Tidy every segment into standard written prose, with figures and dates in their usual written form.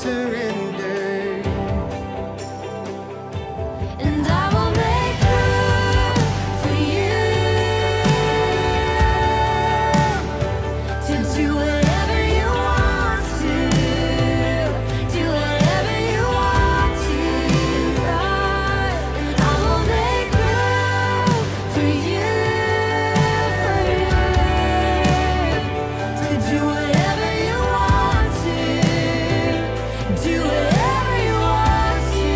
surrender. And I will make room for you to do whatever you want to, do whatever you want to, right? I will make room for you, to do whatever you want to, do whatever you want to.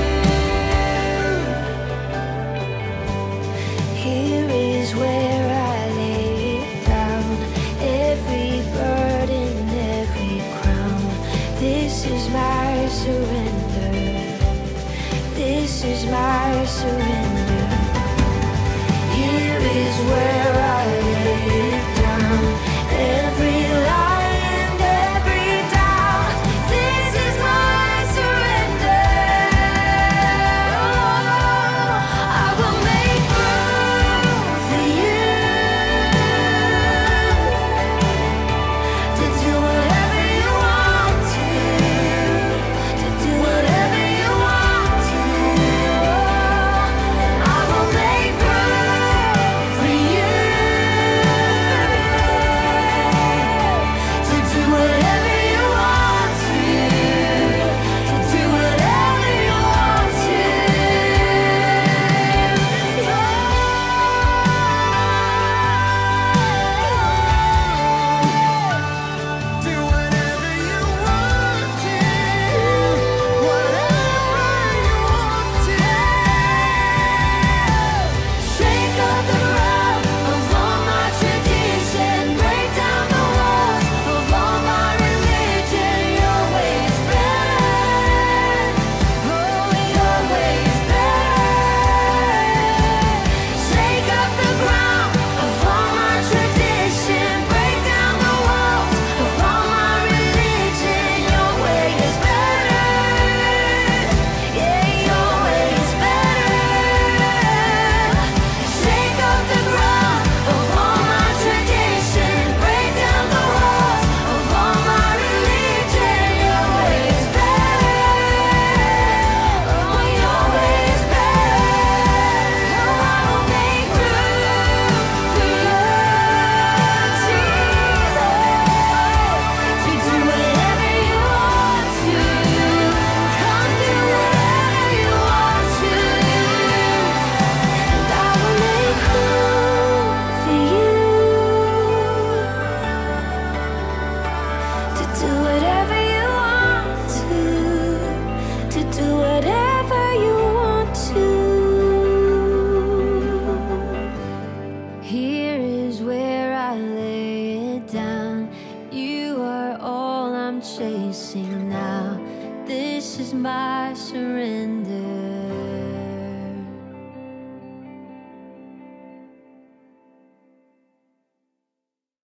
Here is where I lay it down, every burden, every crown. This is my surrender. This is my surrender. Here is where I lay it down, every lie and every doubt. This is my surrender. I will make room for you to do whatever you want to, do whatever you want to. I will make room for you to do whatever you want to, do whatever you want to. Do whatever you want to, whatever you want to. Shake up the ground of all my tradition, break down the walls of all my religion. Your way is better, oh, your way is better. Shake up the ground of all my tradition, break down the walls of all my religion. Your way is better, yeah, your way is better. Shake up the ground of all my tradition, break down the walls of all my religion. Your way is better, oh, your way is better. Oh, I will make room for you, Jesus, to do whatever you want to. Come do whatever you want to. And I will make room for you to do whatever you want to do whatever you want to. Here is where I lay it down. You are all I'm chasing now. This is my surrender.